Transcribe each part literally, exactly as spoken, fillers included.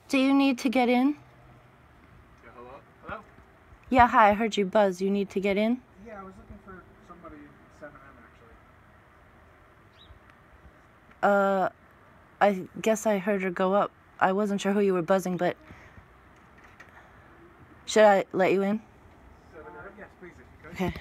Do you need to get in? Yeah, hello? Hello? Yeah, hi, I heard you buzz. You need to get in? Yeah, I was looking for somebody at seven M actually. Uh, I guess I heard her go up. I wasn't sure who you were buzzing, but... Should I let you in? seven M? Yes, please, if you could. Okay.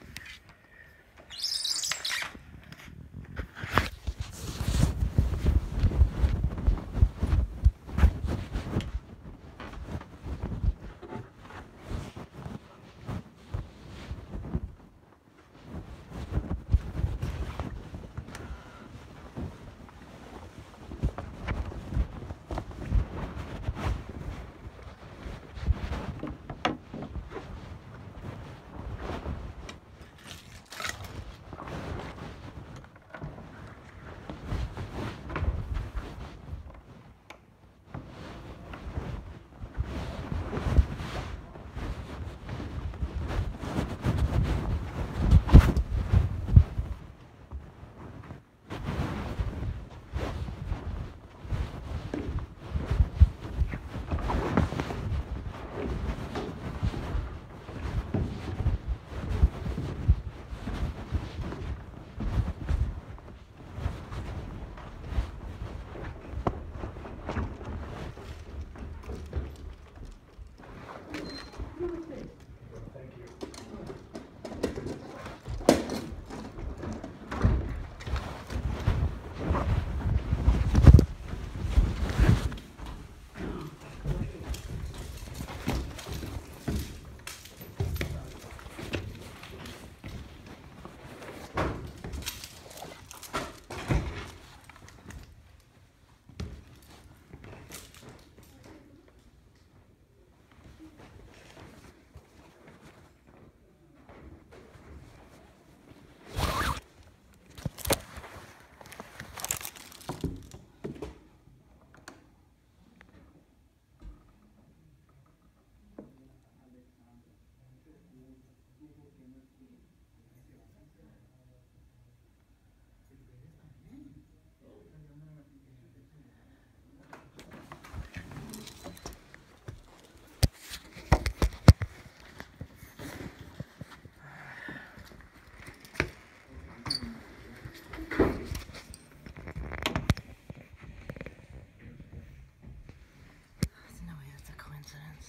No way that's a coincidence.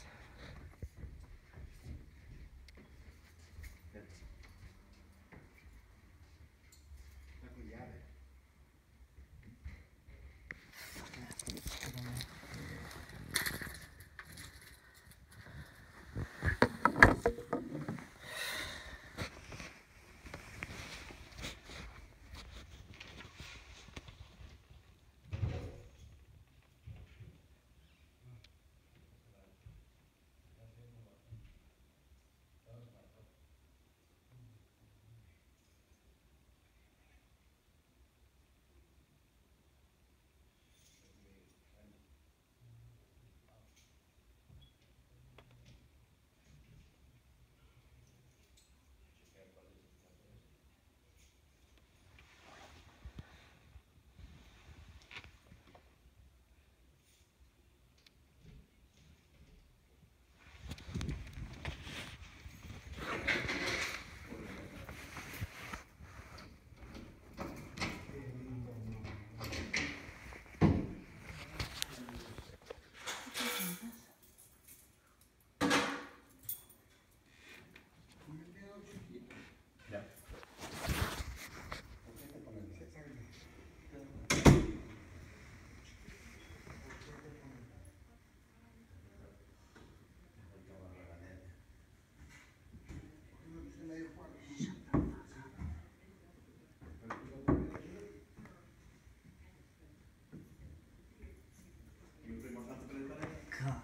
God.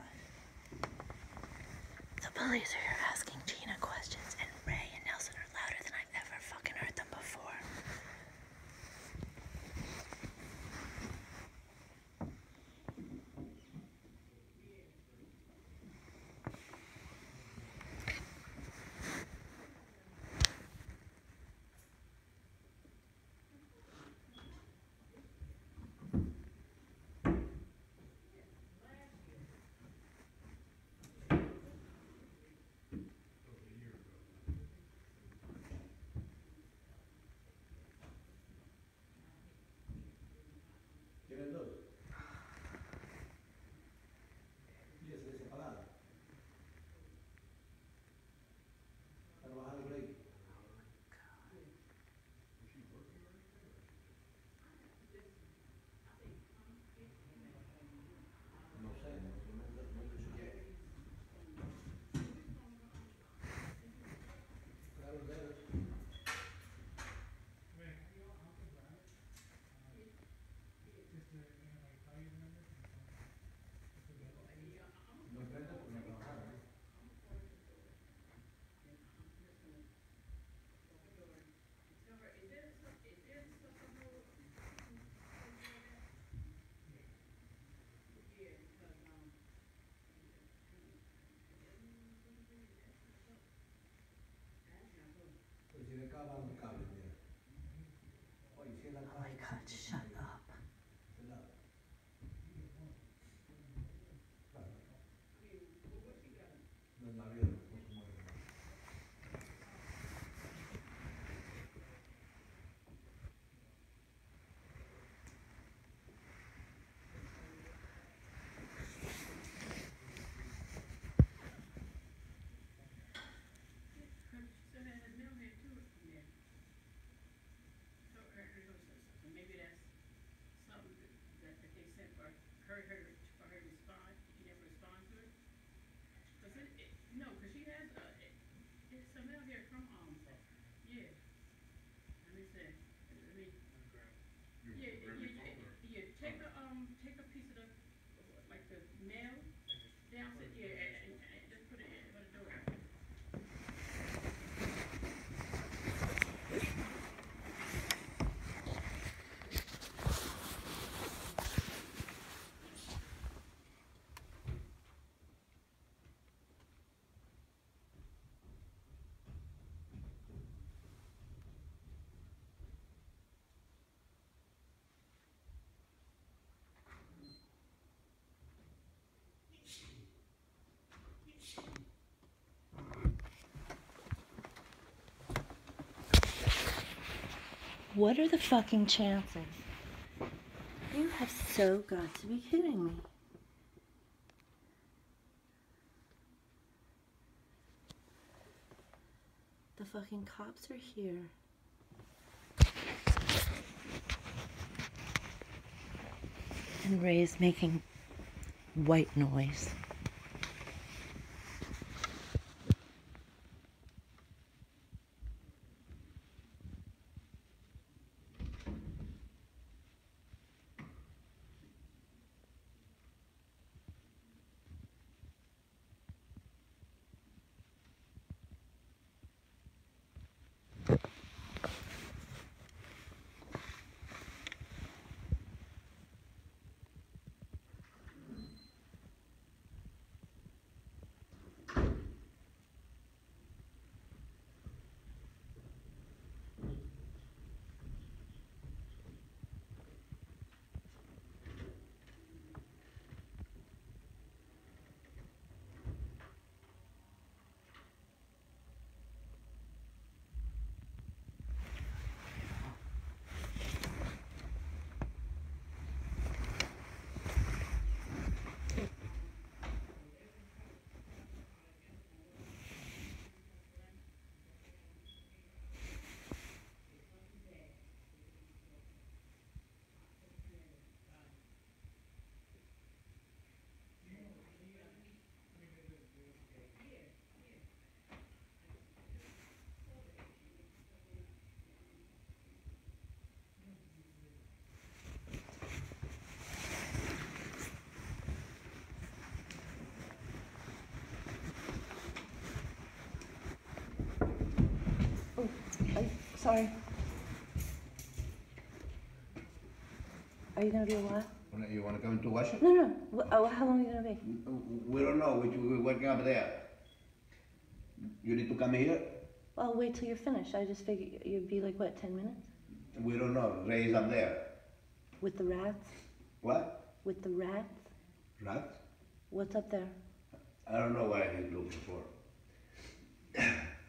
The police are here asking Gina questions, and Ray and Nelson are louder than I've ever fucking heard them before. some mail here from, um, yeah. Let me see. Let me, yeah, yeah, yeah, yeah, take a, um, take a piece of the, like the mail downstairs, yeah, and, and, and just put it in by the door. What are the fucking chances? You have so got to be kidding me. The fucking cops are here. And Ray's making white noise. Oh, I, sorry. Are you gonna be a while? You want to come to Washington? No, no. Wh- Oh, how long are you gonna be? We don't know. We, we're working up there. You need to come here? Well, I'll wait till you're finished. I just figured you'd be like, what, ten minutes? We don't know. Ray is up there. With the rats? What? With the rats? Rat? What's up there? I don't know what he's looking for.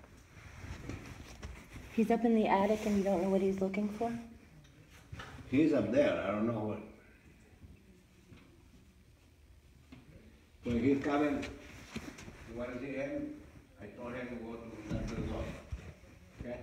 He's up in the attic and you don't know what he's looking for? He's up there. I don't know what. When he's coming, you want to see him? I told him to go to that door. Okay?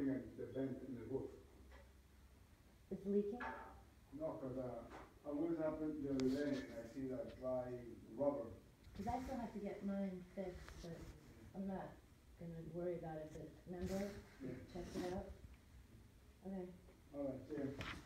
looking at the vent in the roof. It's leaking? No, cause, uh, I was up the other day and I see that dry rubber. Because I still have to get mine fixed, but I'm not gonna worry about it. But remember, Yeah. check it out. Okay. All right, see ya.